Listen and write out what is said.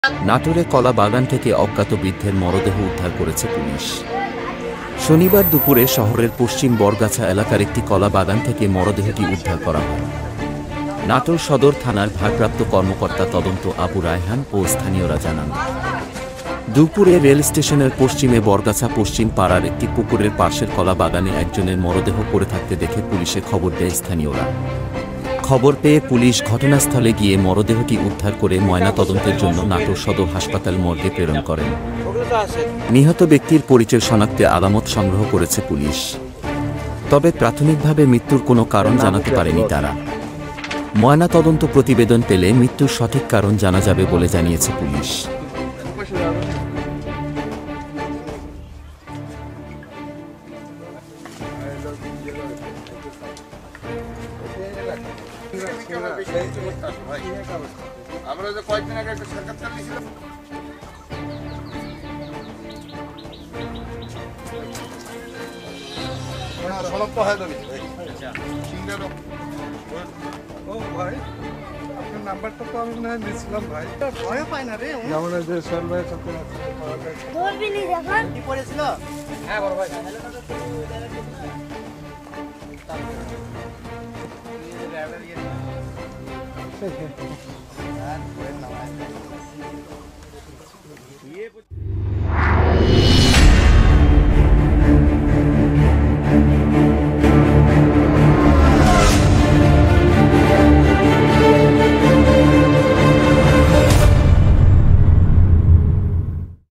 নাটোরে কলা বাগান থেকে অজ্ঞাত বৃদ্ধের মরদেহ উদ্ধার করেছে পুলিশ। শনিবার দুপুরে শহরের পশ্চিম বরগাছা এলাকার একটি কলা বাগান থেকে মরদেহটি উদ্ধার করা হয়। নাটোর সদর থানার ভারপ্রাপ্ত কর্মকর্তা তদন্ত আবু রায়হান ও স্থানীয়রা জানান, দুপুরে রেল স্টেশনের পশ্চিমে বরগাছা পশ্চিম পাড়ার একটি পুকুরের পাশের কলা বাগানে একজনের মরদেহ পড়ে থাকতে দেখে পুলিশে খবর দেয় স্থানীয়রা। খবর পেয়ে পুলিশ ঘটনাস্থলে গিয়ে মরদেহটি উদ্ধার করে ময়নাতদন্তের জন্য নাটোর সদর হাসপাতাল মর্গে প্রেরণ করেন। নিহত ব্যক্তির পরিচয় শনাক্তে আলামত সংগ্রহ করেছে পুলিশ, তবে প্রাথমিকভাবে মৃত্যুর কোনো কারণ জানাতে পারেনি তারা। ময়নাতদন্ত প্রতিবেদন পেলে মৃত্যুর সঠিক কারণ জানা যাবে বলে জানিয়েছে পুলিশ। আমরা যে কয়েকদিন আগে একটা সাক্ষাৎকার নিয়েছিলাম, নাম্বারটা তো আমি মনে হয় নিয়েছিলাম ভাই, ভয় পাই না রে আমাদের যে সরভাই সাথে কি পড়েছিল। হ্যাঁ বড় ভাই